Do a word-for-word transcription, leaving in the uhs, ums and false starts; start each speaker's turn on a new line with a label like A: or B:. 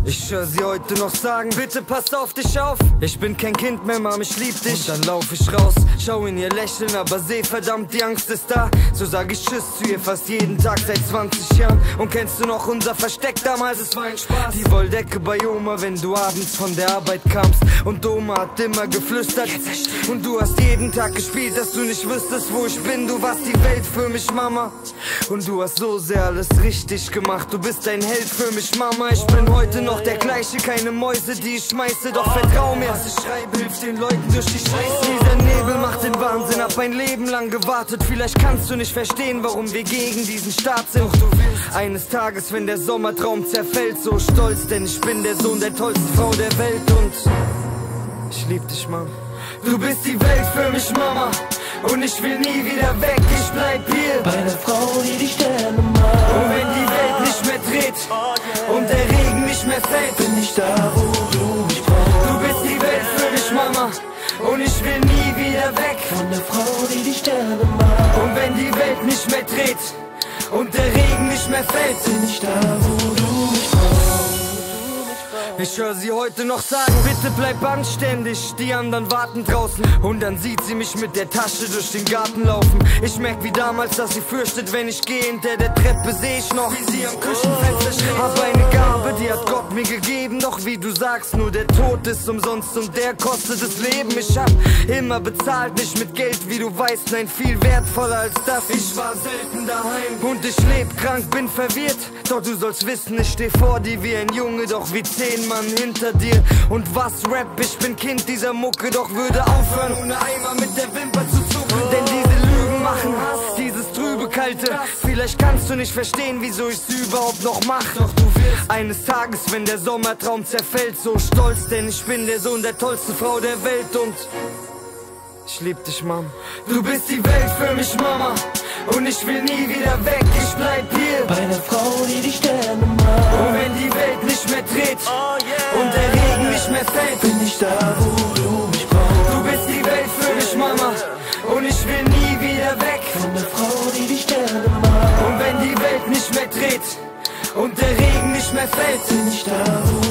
A: Ich höre sie heute noch sagen, bitte pass auf dich auf. Ich bin kein Kind mehr, Mom, ich lieb dich. Und dann lauf ich raus, schau in ihr Lächeln, aber seh verdammt, die Angst ist da. So sag ich Tschüss zu ihr fast jeden Tag seit zwanzig Jahren. Und kennst du noch unser Versteck damals? Es war ein Spaß. Die Wolldecke bei Oma, wenn du abends von der Arbeit kamst. Und Oma hat immer geflüstert. Und du hast jeden Tag gespielt, dass du nicht wüsstest, wo ich bin. Du warst die Welt für mich, Mama. Und du hast so sehr alles richtig gemacht. Du bist ein Held für mich, Mama. Ich bin heute noch der gleiche, keine Mäuse, die ich schmeiße. Doch vertrau mir, was ich schreibe, hilft den Leuten durch die Scheiße. Dieser Nebel macht den Wahnsinn, hab ein Leben lang gewartet. Vielleicht kannst du nicht verstehen, warum wir gegen diesen Staat sind. Doch du willst eines Tages, wenn der Sommertraum zerfällt, so stolz, denn ich bin der Sohn der tollsten Frau der Welt. Und ich lieb dich, Mom. Du bist die Welt für mich, Mama. Und ich will nie wieder weg, ich bleib hier
B: bei der Frau, die die Sterne malt.
A: Und wenn die Welt nicht mehr dreht und der Regen nicht mehr fällt,
B: bin ich da, wo du mich brauchst.
A: Du bist die Welt für mich, Mama. Und ich will nie wieder weg
B: von der Frau, die die Sterne malt.
A: Und wenn die Welt nicht mehr dreht und der Regen nicht mehr fällt,
B: bin ich da, wo du mich brauchst.
A: Ich höre sie heute noch sagen, bitte bleib anständig, die anderen warten draußen. Und dann sieht sie mich mit der Tasche durch den Garten laufen. Ich merk wie damals, dass sie fürchtet, wenn ich gehe. Hinter der Treppe seh ich noch, wie sie am Küchenfenster steht. Hab eine Gabe, die hat Gott mir gegeben. Doch wie du sagst, nur der Tod ist umsonst und der kostet das Leben. Ich hab immer bezahlt, nicht mit Geld, wie du weißt, nein, viel wertvoller als das. Ich war selten daheim und ich leb krank, bin verwirrt. Doch du sollst wissen, ich steh vor dir wie ein Junge, doch wie zehn Mann hinter dir. Und was Rap, ich bin Kind dieser Mucke, doch würde aufhören, ohne einmal mit der Wimper zu zucken. Denn diese Lügen machen Hass, dieses trübe Kalte. Vielleicht kannst du nicht verstehen, wieso ich's überhaupt noch mach. Doch du wirst eines Tages, wenn der Sommertraum zerfällt, so stolz, denn ich bin der Sohn der tollsten Frau der Welt. Und ich lieb dich, Mom. Du bist die Welt für mich, Mama. Und ich will nie wieder weg, ich bleib hier
B: bei der Frau, die die Sterne malt.
A: Und wenn die Welt nicht mehr dreht und der Regen nicht mehr fällt,
B: bin ich da, wo du mich brauchst.
A: Du bist die Welt für mich, Mama. Und ich will nie wieder weg
B: von der Frau, die die Sterne malt.
A: Und wenn die Welt nicht mehr dreht und der Regen nicht mehr fällt,
B: bin ich da, wo